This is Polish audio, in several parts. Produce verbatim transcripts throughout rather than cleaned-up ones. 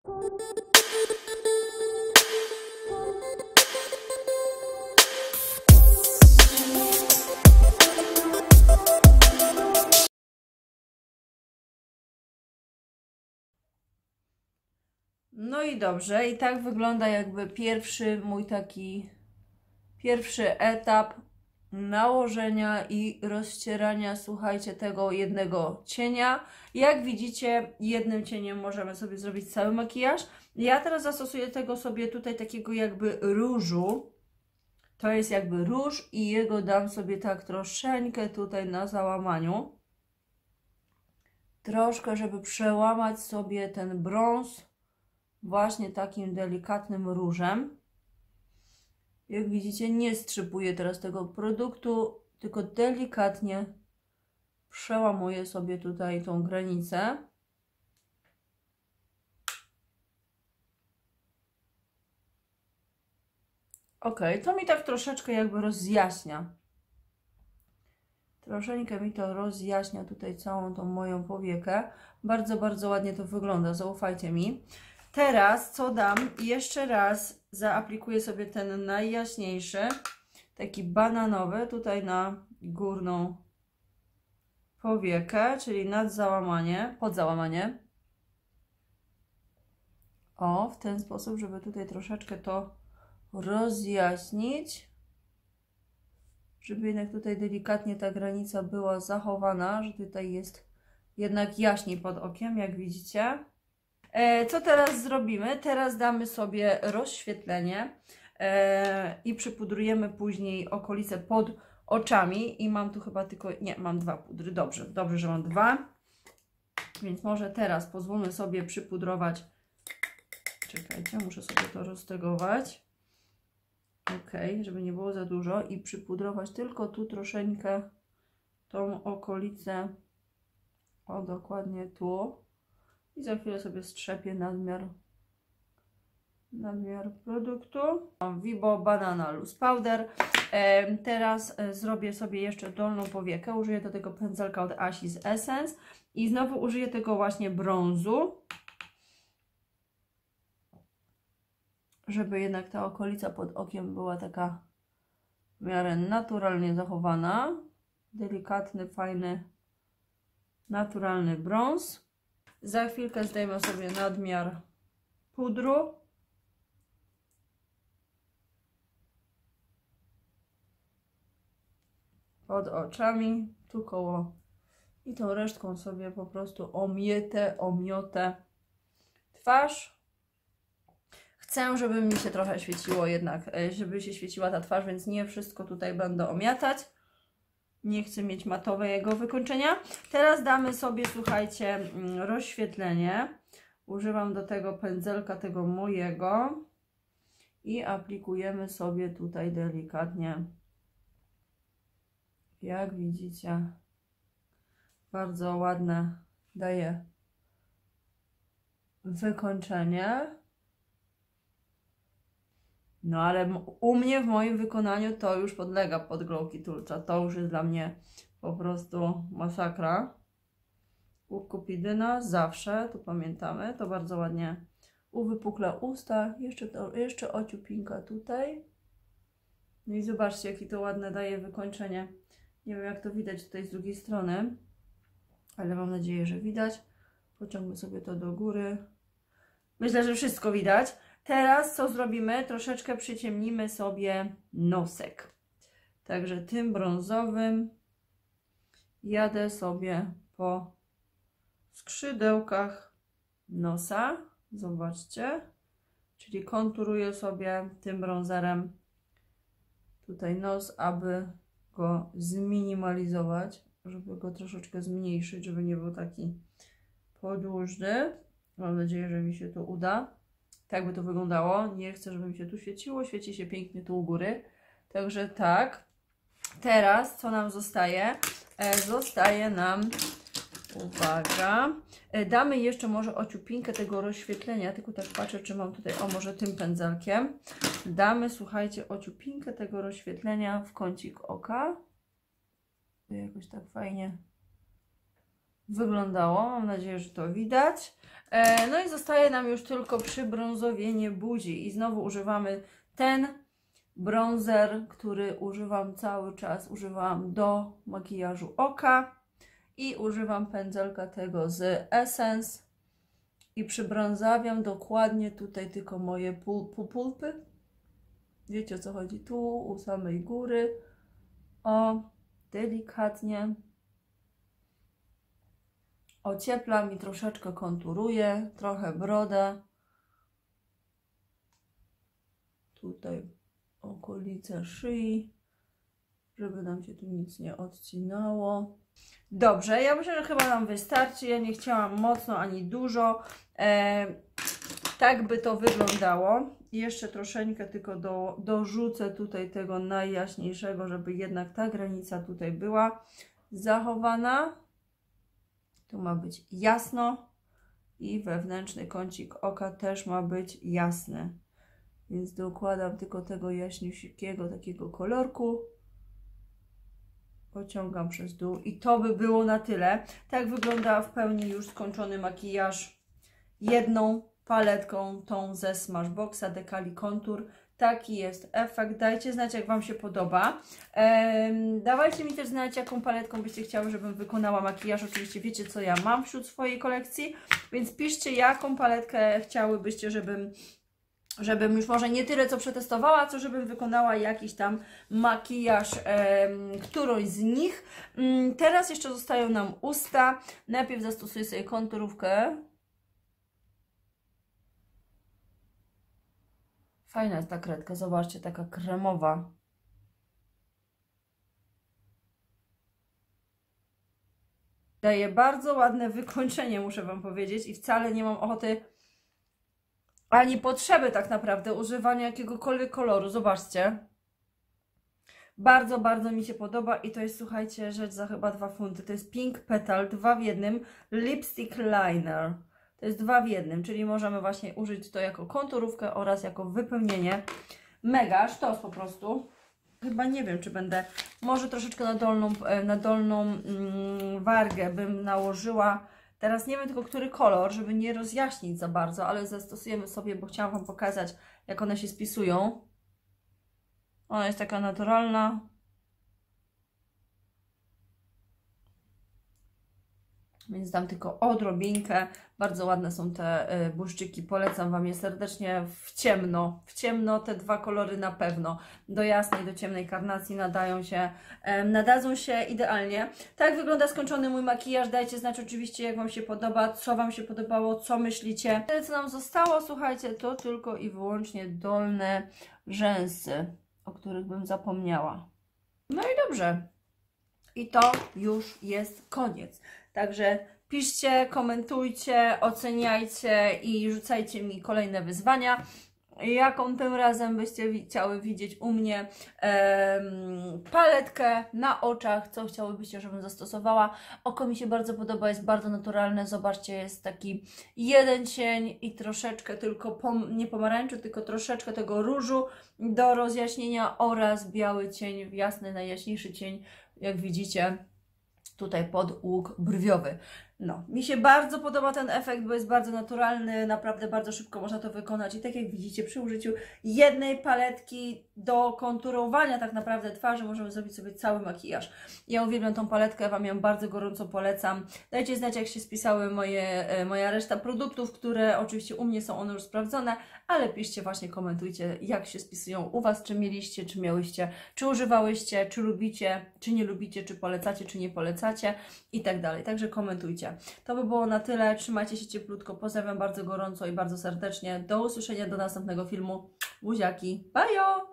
No i dobrze, i tak wygląda jakby pierwszy mój taki, pierwszy etap nałożenia i rozcierania, słuchajcie, tego jednego cienia. Jak widzicie, jednym cieniem możemy sobie zrobić cały makijaż. Ja teraz zastosuję tego sobie tutaj takiego jakby różu. To jest jakby róż i jego dam sobie tak troszeczkę tutaj na załamaniu. Troszkę, żeby przełamać sobie ten brąz właśnie takim delikatnym różem. Jak widzicie, nie strzypuję teraz tego produktu, tylko delikatnie przełamuję sobie tutaj tą granicę. Ok, to mi tak troszeczkę jakby rozjaśnia. Troszeczkę mi to rozjaśnia tutaj całą tą moją powiekę. Bardzo, bardzo ładnie to wygląda, zaufajcie mi. Teraz co dam? Jeszcze raz zaaplikuję sobie ten najjaśniejszy, taki bananowy, tutaj na górną powiekę, czyli nad załamanie, pod załamanie. O, w ten sposób, żeby tutaj troszeczkę to rozjaśnić, żeby jednak tutaj delikatnie ta granica była zachowana, że tutaj jest jednak jaśniej pod okiem, jak widzicie. E, co teraz zrobimy? Teraz damy sobie rozświetlenie e, i przypudrujemy później okolice pod oczami i mam tu chyba tylko, nie, mam dwa pudry, dobrze, dobrze, że mam dwa, więc może teraz pozwólmy sobie przypudrować, czekajcie, muszę sobie to roztegować, ok, żeby nie było za dużo i przypudrować tylko tu troszeczkę tą okolicę, o dokładnie tu. I za chwilę sobie strzepię nadmiar, nadmiar produktu. Mam Vibo Banana Loose Powder. E, teraz e, zrobię sobie jeszcze dolną powiekę. Użyję do tego pędzelka od Asi's Essence. I znowu użyję tego właśnie brązu. Żeby jednak ta okolica pod okiem była taka w miarę naturalnie zachowana. Delikatny, fajny, naturalny brąz. Za chwilkę zdejmę sobie nadmiar pudru. Pod oczami, tu koło. I tą resztką sobie po prostu omietę, omiotę twarz. Chcę, żeby mi się trochę świeciło jednak, żeby się świeciła ta twarz, więc nie wszystko tutaj będę omiatać. Nie chcę mieć matowego wykończenia. Teraz damy sobie, słuchajcie, rozświetlenie. Używam do tego pędzelka tego mojego. I aplikujemy sobie tutaj delikatnie. Jak widzicie, bardzo ładne daje wykończenie. No ale u mnie, w moim wykonaniu to już podlega pod Glow Kit Ultra. To już jest dla mnie po prostu masakra. U Kupidyna zawsze, tu pamiętamy, to bardzo ładnie uwypukla usta. Jeszcze, to, jeszcze ociupinka tutaj. No i zobaczcie, jakie to ładne daje wykończenie. Nie wiem, jak to widać tutaj z drugiej strony, ale mam nadzieję, że widać. Pociągnę sobie to do góry. Myślę, że wszystko widać. Teraz co zrobimy? Troszeczkę przyciemnimy sobie nosek. Także tym brązowym jadę sobie po skrzydełkach nosa. Zobaczcie. Czyli konturuję sobie tym brązerem tutaj nos, aby go zminimalizować, żeby go troszeczkę zmniejszyć, żeby nie był taki podłużny. Mam nadzieję, że mi się to uda. Tak by to wyglądało. Nie chcę, żeby mi się tu świeciło. Świeci się pięknie tu u góry. Także tak. Teraz co nam zostaje? E, zostaje nam, uwaga, e, damy jeszcze może ociupinkę tego rozświetlenia. Tylko tak patrzę, czy mam tutaj, o może tym pędzelkiem. Damy, słuchajcie, ociupinkę tego rozświetlenia w kącik oka. To jakoś tak fajnie wyglądało. Mam nadzieję, że to widać. No i zostaje nam już tylko przybrązowienie buzi. I znowu używamy ten bronzer, który używam cały czas. Używam do makijażu oka. I używam pędzelka tego z Essence. I przybrązawiam dokładnie tutaj tylko moje pupulpy. Wiecie, o co chodzi? Tu, u samej góry. O, delikatnie. Ocieplam i troszeczkę konturuję. Trochę brodę. Tutaj okolice szyi. Żeby nam się tu nic nie odcinało. Dobrze, ja myślę, że chyba nam wystarczy. Ja nie chciałam mocno ani dużo. E, tak by to wyglądało. I jeszcze troszeczkę tylko do, dorzucę tutaj tego najjaśniejszego, żeby jednak ta granica tutaj była zachowana. Tu ma być jasno i wewnętrzny kącik oka też ma być jasny. Więc dokładam tylko tego jaśniusiego takiego kolorku. Pociągam przez dół i to by było na tyle. Tak wygląda w pełni już skończony makijaż jedną paletką, tą ze Smashboxa Decali Contour. Taki jest efekt. Dajcie znać, jak Wam się podoba. Ehm, dawajcie mi też znać, jaką paletką byście chciały, żebym wykonała makijaż. Oczywiście wiecie, co ja mam wśród swojej kolekcji, więc piszcie, jaką paletkę chciałybyście, żebym żebym już może nie tyle co przetestowała, co żebym wykonała jakiś tam makijaż, e, którąś z nich. Mm, teraz jeszcze zostają nam usta. Najpierw zastosuję sobie konturówkę. Fajna jest ta kredka, zobaczcie, taka kremowa. Daje bardzo ładne wykończenie, muszę Wam powiedzieć, i wcale nie mam ochoty ani potrzeby tak naprawdę używania jakiegokolwiek koloru. Zobaczcie. Bardzo, bardzo mi się podoba i to jest, słuchajcie, rzecz za chyba dwa funty. To jest Pink Petal, dwa w jednym Lipstick Liner. To jest dwa w jednym, czyli możemy właśnie użyć to jako konturówkę oraz jako wypełnienie. Mega, sztos po prostu. Chyba nie wiem, czy będę, może troszeczkę na dolną, na dolną mm, wargę bym nałożyła. Teraz nie wiem tylko, który kolor, żeby nie rozjaśnić za bardzo, ale zastosujemy sobie, bo chciałam Wam pokazać, jak one się spisują. Ona jest taka naturalna. Więc dam tylko odrobinkę. Bardzo ładne są te y, błyszczyki. Polecam Wam je serdecznie w ciemno. W ciemno te dwa kolory na pewno. Do jasnej, do ciemnej karnacji nadają się, y, nadadzą się idealnie. Tak wygląda skończony mój makijaż. Dajcie znać oczywiście, jak Wam się podoba, co Wam się podobało, co myślicie. Tyle, co nam zostało, słuchajcie, to tylko i wyłącznie dolne rzęsy, o których bym zapomniała. No i dobrze. I to już jest koniec. Także piszcie, komentujcie, oceniajcie i rzucajcie mi kolejne wyzwania. Jaką tym razem byście chciały widzieć u mnie em, paletkę na oczach, co chciałybyście, żebym zastosowała. Oko mi się bardzo podoba, jest bardzo naturalne. Zobaczcie, jest taki jeden cień i troszeczkę tylko, pom nie pomarańczu, tylko troszeczkę tego różu do rozjaśnienia oraz biały cień, jasny, najjaśniejszy cień, jak widzicie, tutaj pod łuk brwiowy. No, mi się bardzo podoba ten efekt, bo jest bardzo naturalny, naprawdę bardzo szybko można to wykonać i tak jak widzicie, przy użyciu jednej paletki do konturowania tak naprawdę twarzy możemy zrobić sobie cały makijaż. Ja uwielbiam tą paletkę, Wam ją bardzo gorąco polecam. Dajcie znać, jak się spisały moje, moja reszta produktów, które oczywiście u mnie są one już sprawdzone, ale piszcie właśnie, komentujcie, jak się spisują u Was, czy mieliście, czy miałyście, czy używałyście, czy lubicie, czy nie lubicie, czy polecacie, czy nie polecacie i tak dalej. Także komentujcie. To by było na tyle. Trzymajcie się cieplutko. Pozdrawiam bardzo gorąco i bardzo serdecznie. Do usłyszenia, do następnego filmu. Buziaki. Bajo!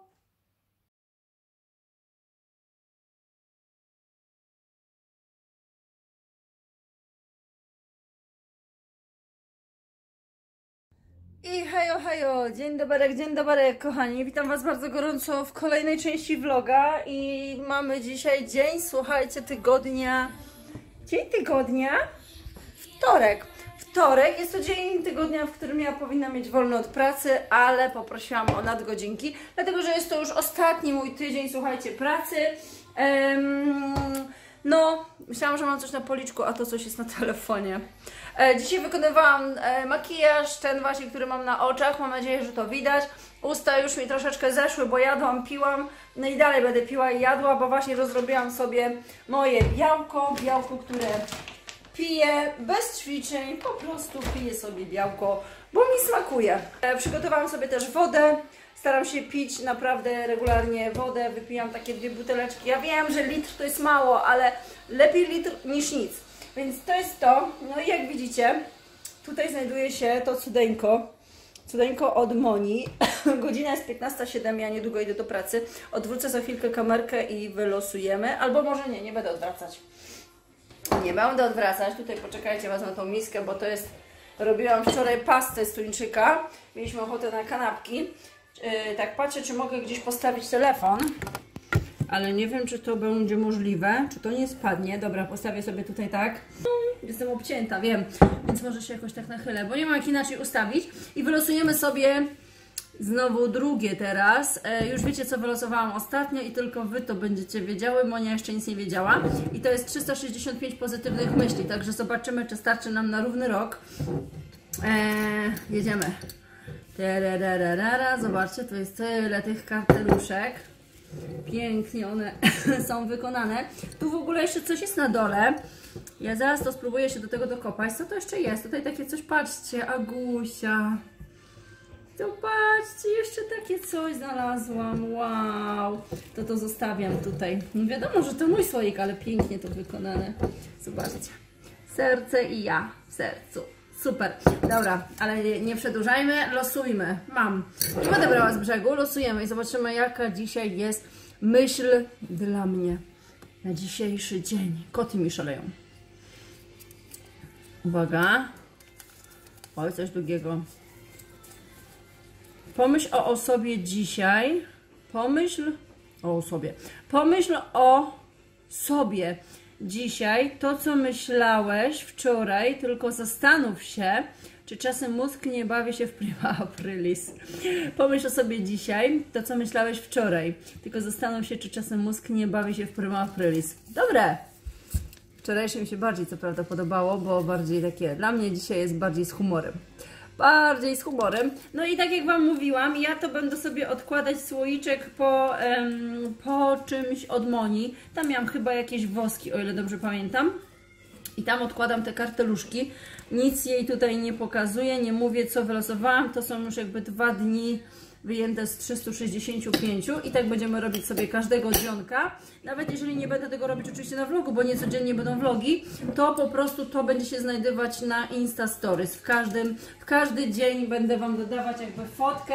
I hejo, hejo, dzień dobry, dzień dobry, kochani, witam Was bardzo gorąco w kolejnej części vloga i mamy dzisiaj dzień, słuchajcie, tygodnia, dzień tygodnia, wtorek, wtorek, jest to dzień tygodnia, w którym ja powinna mieć wolny od pracy, ale poprosiłam o nadgodzinki, dlatego, że jest to już ostatni mój tydzień, słuchajcie, pracy. Um, No, myślałam, że mam coś na policzku, a to coś jest na telefonie. E, dzisiaj wykonywałam e, makijaż, ten właśnie, który mam na oczach. Mam nadzieję, że to widać. Usta już mi troszeczkę zeszły, bo jadłam, piłam. No i dalej będę piła i jadła, bo właśnie rozrobiłam sobie moje białko. Białko, które piję bez ćwiczeń. Po prostu piję sobie białko, bo mi smakuje. E, przygotowałam sobie też wodę. Staram się pić naprawdę regularnie wodę, wypijam takie dwie buteleczki. Ja wiem, że litr to jest mało, ale lepiej litr niż nic. Więc to jest to. No i jak widzicie, tutaj znajduje się to cudeńko. Cudeńko od Moni. Godzina jest piętnasta siedem, ja niedługo idę do pracy. Odwrócę za chwilkę kamerkę i wylosujemy. Albo może nie, nie będę odwracać. Nie będę odwracać. Tutaj poczekajcie, wezmę tą miskę, bo to jest... Robiłam wczoraj pastę z tuńczyka. Mieliśmy ochotę na kanapki. Yy, tak patrzę, czy mogę gdzieś postawić telefon, ale nie wiem, czy to będzie możliwe, czy to nie spadnie. Dobra, postawię sobie tutaj tak. Jestem obcięta, wiem, więc może się jakoś tak nachylę, bo nie mam jak inaczej ustawić. I wylosujemy sobie znowu drugie teraz. Yy, już wiecie, co wylosowałam ostatnio i tylko Wy to będziecie wiedziały. Monia jeszcze nic nie wiedziała. I to jest trzysta sześćdziesiąt pięć pozytywnych myśli, także zobaczymy, czy starczy nam na równy rok. Yy, jedziemy. Zobaczcie, to jest tyle tych karteluszek. Pięknie one są wykonane. Tu w ogóle jeszcze coś jest na dole. Ja zaraz to spróbuję się do tego dokopać. Co to jeszcze jest? Tutaj takie coś, patrzcie, Agusia. Zobaczcie, jeszcze takie coś znalazłam. Wow. To to zostawiam tutaj. No wiadomo, że to mój słoik, ale pięknie to wykonane. Zobaczcie. Serce i ja w sercu. Super, dobra, ale nie, nie przedłużajmy, losujmy. Mam. Nie będę brała z brzegu, losujemy i zobaczymy, jaka dzisiaj jest myśl dla mnie na dzisiejszy dzień. Koty mi szaleją. Uwaga. Oj, coś długiego. Pomyśl o osobie dzisiaj. Pomyśl o osobie. Pomyśl o sobie. Dzisiaj to, co myślałeś wczoraj, tylko zastanów się, czy czasem mózg nie bawi się w prima aprilis. Pomyśl o sobie dzisiaj, to, co myślałeś wczoraj, tylko zastanów się, czy czasem mózg nie bawi się w prima aprilis. Dobre! Wczorajsze mi się bardziej co prawda podobało, bo bardziej takie, dla mnie dzisiaj jest bardziej z humorem. Bardziej z humorem. No i tak jak Wam mówiłam, ja to będę sobie odkładać słoiczek po, um, po czymś od Moni. Tam miałam chyba jakieś woski, o ile dobrze pamiętam. I tam odkładam te karteluszki. Nic jej tutaj nie pokazuję, nie mówię, co wylosowałam. To są już jakby dwa dni wyjęte z trzystu sześćdziesięciu pięciu i tak będziemy robić sobie każdego dzionka. Nawet jeżeli nie będę tego robić oczywiście na vlogu, bo nie codziennie będą vlogi, to po prostu to będzie się znajdować na Insta Stories. W każdym, w każdy dzień będę Wam dodawać jakby fotkę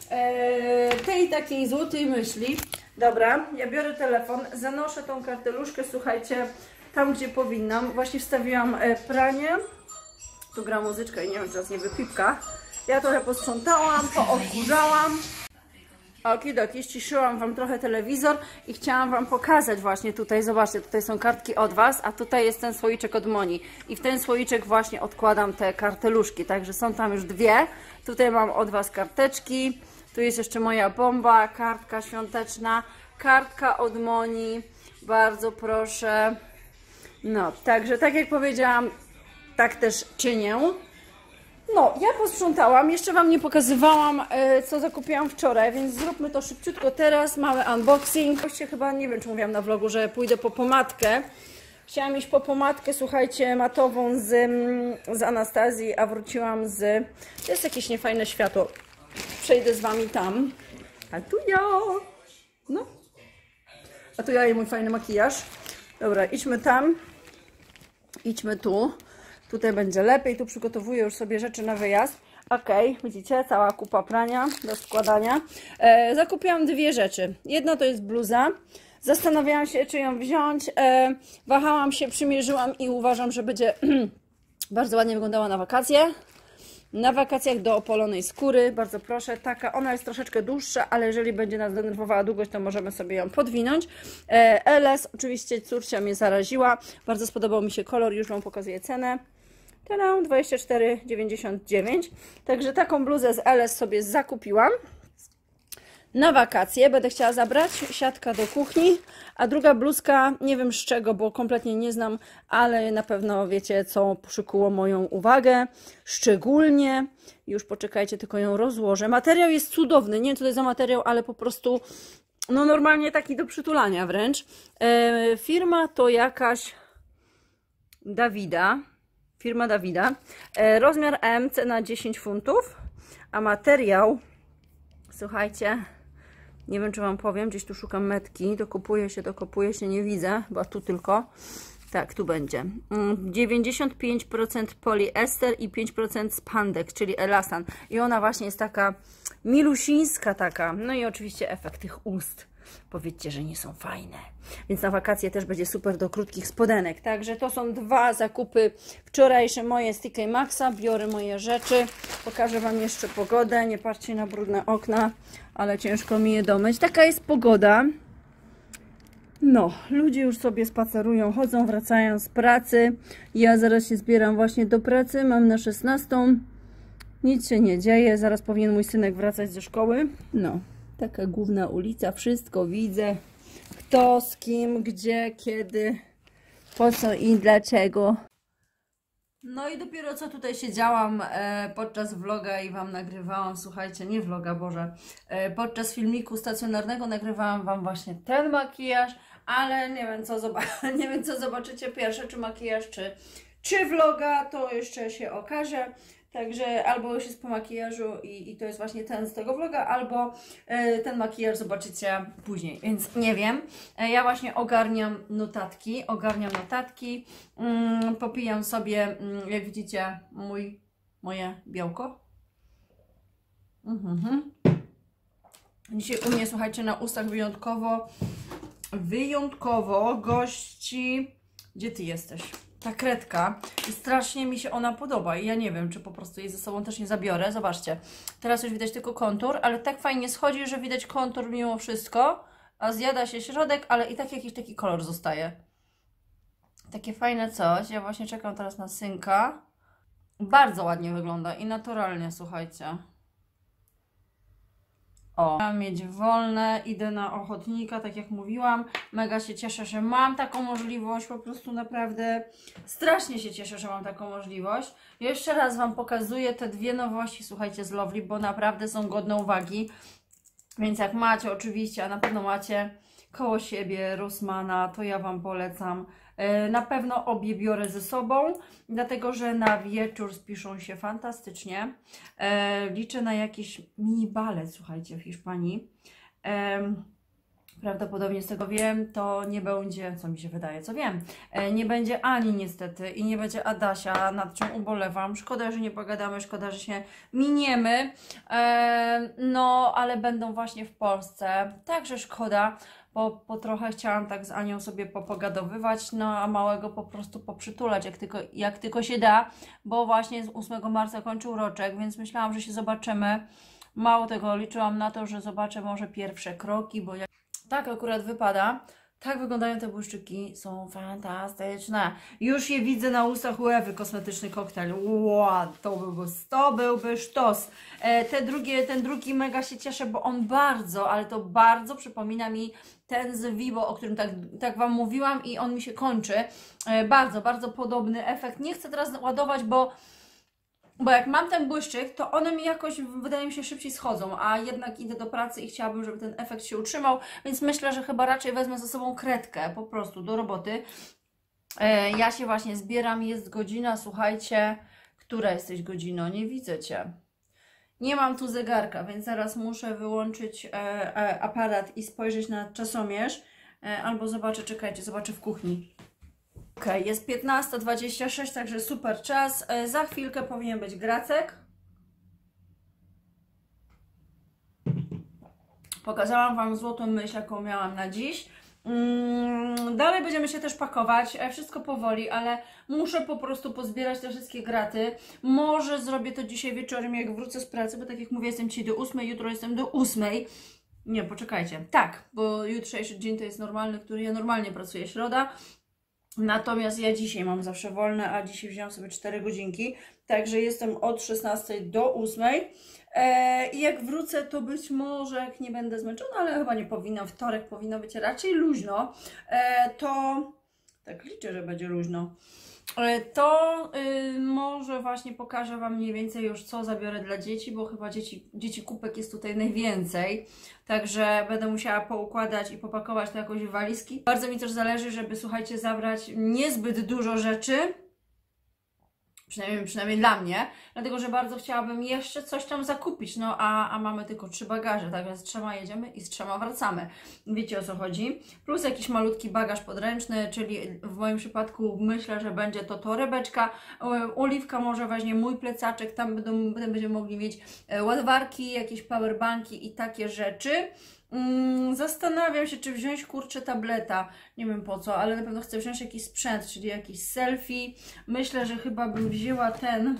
e, tej takiej złotej myśli. Dobra, ja biorę telefon, zanoszę tą karteluszkę, słuchajcie, tam gdzie powinnam. Właśnie wstawiłam e, pranie. Tu gra muzyczka i nie wiem, czy teraz nie wypipka. Ja trochę posprzątałam, poodkurzałam. Okidoki, ściszyłam Wam trochę telewizor i chciałam Wam pokazać właśnie tutaj, zobaczcie, tutaj są kartki od Was, a tutaj jest ten słoiczek od Moni. I w ten słoiczek właśnie odkładam te karteluszki, także są tam już dwie. Tutaj mam od Was karteczki, tu jest jeszcze moja bomba, kartka świąteczna, kartka od Moni, bardzo proszę. No, także tak jak powiedziałam, tak też czynię. No, ja posprzątałam, jeszcze Wam nie pokazywałam, e, co zakupiłam wczoraj, więc zróbmy to szybciutko teraz, mały unboxing. Właściwie chyba, nie wiem, czy mówiłam na vlogu, że pójdę po pomadkę. Chciałam iść po pomadkę, słuchajcie, matową z, z Anastazji, a wróciłam z... To jest jakieś niefajne światło. Przejdę z Wami tam. A tu ja! No. A tu ja i mój fajny makijaż. Dobra, idźmy tam. Idźmy tu. Tutaj będzie lepiej, tu przygotowuję już sobie rzeczy na wyjazd. Ok, widzicie, cała kupa prania do składania. E, zakupiłam dwie rzeczy. Jedna to jest bluza. Zastanawiałam się, czy ją wziąć. E, wahałam się, przymierzyłam i uważam, że będzie bardzo ładnie wyglądała na wakacje. Na wakacjach do opalonej skóry, bardzo proszę, taka, ona jest troszeczkę dłuższa, ale jeżeli będzie nas denerwowała długość, to możemy sobie ją podwinąć. E, L S, oczywiście córcia mnie zaraziła, bardzo spodobał mi się kolor, już Wam pokazuję cenę. Cenę dwadzieścia cztery dziewięćdziesiąt dziewięć, także taką bluzę z L S sobie zakupiłam. na wakacje. Będę chciała zabrać. Siatka do kuchni, a druga bluzka, nie wiem z czego, bo kompletnie nie znam, ale na pewno wiecie, co przykuło moją uwagę. Szczególnie, już poczekajcie, tylko ją rozłożę. Materiał jest cudowny, nie wiem co to jest za materiał, ale po prostu, no normalnie taki do przytulania wręcz. E, firma to jakaś Davida. Firma Davida. E, rozmiar M, cena dziesięć funtów, a materiał, słuchajcie, nie wiem czy wam powiem, gdzieś tu szukam metki, dokopuje się, dokopuje się, nie widzę, chyba tu tylko, tak, tu będzie, dziewięćdziesiąt pięć procent poliester i pięć procent spandex, czyli elastan, i ona właśnie jest taka milusińska taka, no i oczywiście efekt tych ust. Powiedzcie, że nie są fajne. Więc na wakacje też będzie super do krótkich spodenek. Także to są dwa zakupy wczorajsze moje z T K Maxxa. Biorę moje rzeczy. Pokażę wam jeszcze pogodę. Nie patrzcie na brudne okna, ale ciężko mi je domyć. Taka jest pogoda. No, ludzie już sobie spacerują, chodzą, wracają z pracy. Ja zaraz się zbieram właśnie do pracy. Mam na szesnastą. Nic się nie dzieje. Zaraz powinien mój synek wracać ze szkoły. No. Taka główna ulica, wszystko widzę, kto z kim, gdzie, kiedy, po co i dlaczego. No i dopiero co tutaj siedziałam e, podczas vloga i wam nagrywałam, słuchajcie, nie vloga, Boże, e, podczas filmiku stacjonarnego nagrywałam wam właśnie ten makijaż, ale nie wiem co, nie wiem, co zobaczycie pierwsze, czy makijaż, czy, czy vloga, to jeszcze się okaże. Także albo już jest po makijażu i, i to jest właśnie ten z tego vloga, albo y, ten makijaż zobaczycie później, więc nie wiem. E, ja właśnie ogarniam notatki, ogarniam notatki, mm, popijam sobie, mm, jak widzicie, mój, moje białko. Mhm. Dzisiaj u mnie, słuchajcie, na ustach wyjątkowo, wyjątkowo gości... Gdzie ty jesteś? Ta kredka i strasznie mi się ona podoba i ja nie wiem, czy po prostu jej ze sobą też nie zabiorę. Zobaczcie, teraz już widać tylko kontur, ale tak fajnie schodzi, że widać kontur mimo wszystko, a zjada się środek, ale i tak jakiś taki kolor zostaje. Takie fajne coś. Ja właśnie czekam teraz na synka. Bardzo ładnie wygląda i naturalnie, słuchajcie. O, mam mieć wolne, idę na ochotnika, tak jak mówiłam. Mega się cieszę, że mam taką możliwość, po prostu naprawdę strasznie się cieszę, że mam taką możliwość. Jeszcze raz wam pokazuję te dwie nowości, słuchajcie, z Lovely, bo naprawdę są godne uwagi. Więc jak macie oczywiście, a na pewno macie koło siebie Rossmana, to ja wam polecam. Na pewno obie biorę ze sobą, dlatego że na wieczór spiszą się fantastycznie. E, liczę na jakiś mini balet, słuchajcie, w Hiszpanii. E, prawdopodobnie z tego wiem, to nie będzie, co mi się wydaje, co wiem, e, nie będzie Ani niestety i nie będzie Adasia, nad czym ubolewam. Szkoda, że nie pogadamy, szkoda, że się miniemy, e, no ale będą właśnie w Polsce, także szkoda. Bo, bo trochę chciałam tak z Anią sobie popogadowywać, no a małego po prostu poprzytulać, jak tylko, jak tylko się da, bo właśnie z ósmego marca kończył roczek, więc myślałam, że się zobaczymy. Mało tego, liczyłam na to, że zobaczę może pierwsze kroki, bo jak tak akurat wypada, tak wyglądają te błyszczyki, są fantastyczne. Już je widzę na ustach u Ewy, kosmetyczny koktajl. Wow, to byłby, to byłby sztos. E, te drugie, ten drugi mega się cieszę, bo on bardzo, ale to bardzo przypomina mi ten z Vivo, o którym tak, tak wam mówiłam i on mi się kończy. E, bardzo, bardzo podobny efekt. Nie chcę teraz ładować, bo Bo jak mam ten błyszczyk, to one mi jakoś, wydaje mi się, szybciej schodzą, a jednak idę do pracy i chciałabym, żeby ten efekt się utrzymał, więc myślę, że chyba raczej wezmę ze sobą kredkę, po prostu, do roboty. E, ja się właśnie zbieram, jest godzina, słuchajcie, która jesteś godzino? Nie widzę Cię. Nie mam tu zegarka, więc zaraz muszę wyłączyć e, e, aparat i spojrzeć na czasomierz, e, albo zobaczę, czekajcie, zobaczę w kuchni. Ok, jest piętnasta dwadzieścia sześć, także super czas. E, za chwilkę powinien być Gracek. Pokazałam wam złotą myśl, jaką miałam na dziś. Mm, dalej będziemy się też pakować, e, wszystko powoli, ale muszę po prostu pozbierać te wszystkie graty. Może zrobię to dzisiaj wieczorem, jak wrócę z pracy, bo tak jak mówię, jestem dzisiaj do ósmej, jutro jestem do ósmej. Nie, poczekajcie. Tak, bo jutrzejszy dzień to jest normalny, który ja normalnie pracuję, środa. Natomiast ja dzisiaj mam zawsze wolne, a dzisiaj wziąłam sobie cztery godzinki, także jestem od szesnastej do ósmej. E, I jak wrócę, to być może, jak nie będę zmęczona, ale chyba nie powinno, wtorek powinno być raczej luźno, e, to tak liczę, że będzie luźno. To y, może właśnie pokażę Wam mniej więcej już, co zabiorę dla dzieci, bo chyba dzieci, dzieci kubek jest tutaj najwięcej, także będę musiała poukładać i popakować to jakoś w walizki. Bardzo mi też zależy, żeby, słuchajcie, zabrać niezbyt dużo rzeczy, przynajmniej, przynajmniej dla mnie, dlatego, że bardzo chciałabym jeszcze coś tam zakupić, no a, a mamy tylko trzy bagaże, tak więc z trzema jedziemy i z trzema wracamy. Wiecie, o co chodzi? Plus jakiś malutki bagaż podręczny, czyli w moim przypadku myślę, że będzie to torebeczka, Oliwka może weźmie mój plecaczek, tam będą, będziemy mogli mieć ładowarki, jakieś powerbanki i takie rzeczy. Mm, zastanawiam się, czy wziąć, kurczę, tableta. Nie wiem po co, ale na pewno chcę wziąć jakiś sprzęt, czyli jakiś selfie. Myślę, że chyba bym wzięła ten...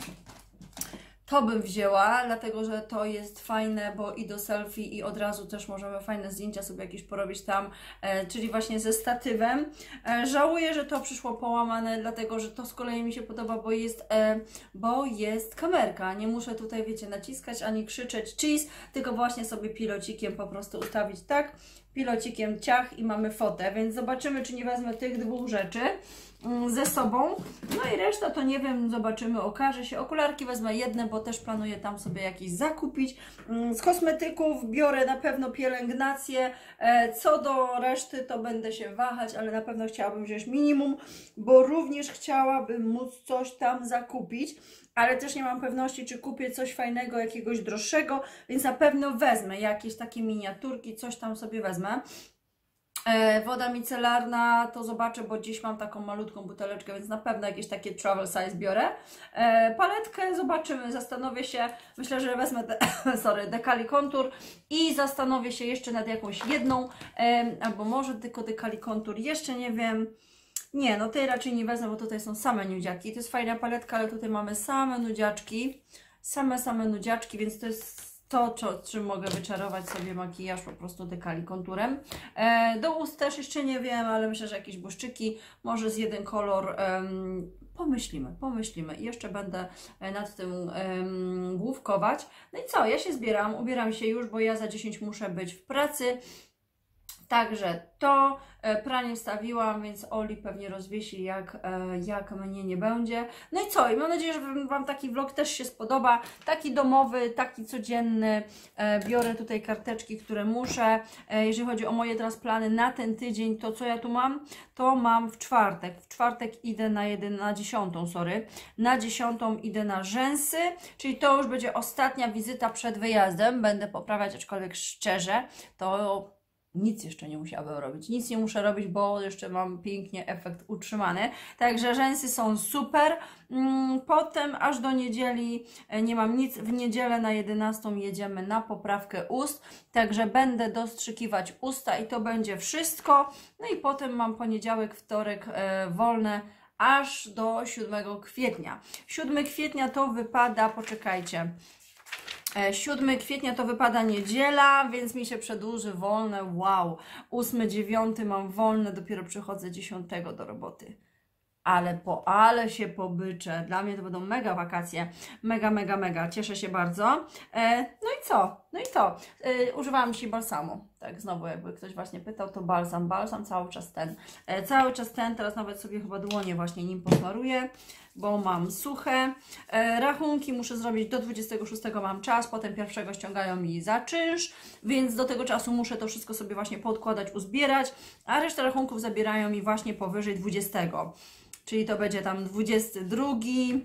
To bym wzięła, dlatego że to jest fajne, bo i do selfie, i od razu też możemy fajne zdjęcia sobie jakieś porobić tam, e, czyli właśnie ze statywem. E, żałuję, że to przyszło połamane, dlatego że to z kolei mi się podoba, bo jest, e, bo jest kamerka. Nie muszę tutaj, wiecie, naciskać ani krzyczeć cheese, tylko właśnie sobie pilocikiem po prostu ustawić tak, pilocikiem ciach i mamy fotę, więc zobaczymy, czy nie wezmę tych dwóch rzeczy ze sobą. No i reszta to nie wiem, zobaczymy, okaże się. Okularki wezmę jedne, bo też planuję tam sobie jakieś zakupić. Z kosmetyków biorę na pewno pielęgnację. Co do reszty to będę się wahać, ale na pewno chciałabym wziąć minimum, bo również chciałabym móc coś tam zakupić. Ale też nie mam pewności, czy kupię coś fajnego, jakiegoś droższego, więc na pewno wezmę jakieś takie miniaturki, coś tam sobie wezmę. E, woda micelarna to zobaczę, bo dziś mam taką malutką buteleczkę, więc na pewno jakieś takie travel size biorę. E, paletkę zobaczymy, zastanowię się, myślę, że wezmę de sorry, Decali Contour i zastanowię się jeszcze nad jakąś jedną, e, albo może tylko Decali Contour, jeszcze nie wiem. Nie, no tej raczej nie wezmę, bo tutaj są same nudziaki. To jest fajna paletka, ale tutaj mamy same nudziaczki. Same, same nudziaczki, więc to jest to, czym mogę wyczarować sobie makijaż po prostu Decali Contourem. E, do ust też jeszcze nie wiem, ale myślę, że jakieś błyszczyki, może z jeden kolor. Um, pomyślimy, pomyślimy. I jeszcze będę nad tym um, główkować. No i co, ja się zbieram, ubieram się już, bo ja za dziesięć muszę być w pracy. Także to pranie wstawiłam, więc Oli pewnie rozwiesi, jak, jak mnie nie będzie. No i co? I mam nadzieję, że Wam taki vlog też się spodoba. Taki domowy, taki codzienny. Biorę tutaj karteczki, które muszę. Jeżeli chodzi o moje teraz plany na ten tydzień, to co ja tu mam? To mam w czwartek. W czwartek idę na, jeden, na dziesiątą, sorry. Na dziesiątą idę na rzęsy, czyli to już będzie ostatnia wizyta przed wyjazdem. Będę poprawiać, aczkolwiek szczerze, to... Nic jeszcze nie musiałabym robić, nic nie muszę robić, bo jeszcze mam pięknie efekt utrzymany. Także rzęsy są super. Potem aż do niedzieli nie mam nic. W niedzielę na jedenastą jedziemy na poprawkę ust. Także będę dostrzykiwać usta i to będzie wszystko. No i potem mam poniedziałek, wtorek e, wolne aż do siódmego kwietnia. siódmego kwietnia to wypada, poczekajcie. siódmego kwietnia to wypada niedziela, więc mi się przedłuży wolne, wow. ósmego dziewiątego mam wolne, dopiero przychodzę dziesiątego do roboty. Ale po, ale się pobyczę. Dla mnie to będą mega wakacje. Mega, mega, mega. Cieszę się bardzo. E, no i co? No i to. E, używałam dzisiaj balsamu. Tak, znowu jakby ktoś właśnie pytał, to balsam. Balsam cały czas ten. E, cały czas ten. Teraz nawet sobie chyba dłonie właśnie nim posmaruję, bo mam suche. E, rachunki muszę zrobić do dwudziestego szóstego mam czas. Potem pierwszego ściągają mi za czynsz, więc do tego czasu muszę to wszystko sobie właśnie podkładać, uzbierać, a resztę rachunków zabierają mi właśnie powyżej dwudziestego. Czyli to będzie tam dwudziesty drugi,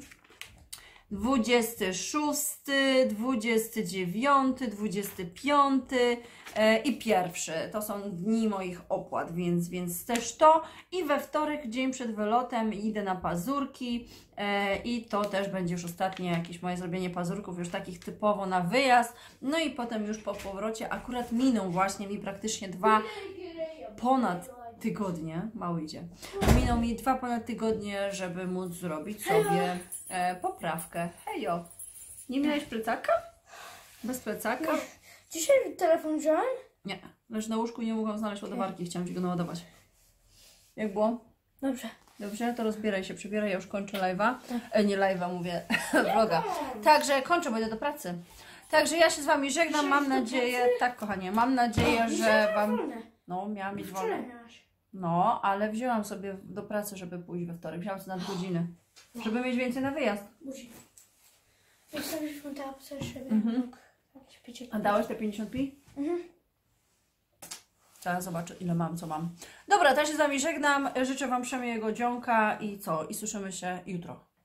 dwudziesty szósty, dwudziesty dziewiąty, dwudziesty piąty e, i pierwszy. To są dni moich opłat, więc, więc też to. I we wtorek, dzień przed wylotem, idę na pazurki e, i to też będzie już ostatnie jakieś moje zrobienie pazurków, już takich typowo na wyjazd. No i potem już po powrocie, akurat miną właśnie mi praktycznie dwa ponad tygodnie, mały idzie, minął mi dwa ponad tygodnie, żeby móc zrobić sobie e, poprawkę. Hejo, nie miałeś plecaka? Bez plecaka? Nie. Dzisiaj telefon wziąłem? Nie, lecz na łóżku nie mogłam znaleźć ładowarki, chciałam Ci go naładować. Jak było? Dobrze. Dobrze, to rozbieraj się, przebieraj, ja już kończę live'a. E, nie live'a, mówię, vloga. Także kończę, bo idę do pracy. Także ja się z Wami żegnam, mam nadzieję, tak kochanie, mam nadzieję, że Wam... No, miałam mieć wolne. No, ale wzięłam sobie do pracy, żeby pójść we wtorek. Wzięłam sobie nadgodziny, żeby mieć więcej na wyjazd. Musi. Zostawisz mu tak, coś sobie. Mhm. A dałeś te pięćdziesiąt pi? Mhm. Teraz zobaczę, ile mam, co mam. Dobra, to ja się z Wami żegnam. Życzę Wam przemiłego dzionka i co? I słyszymy się jutro.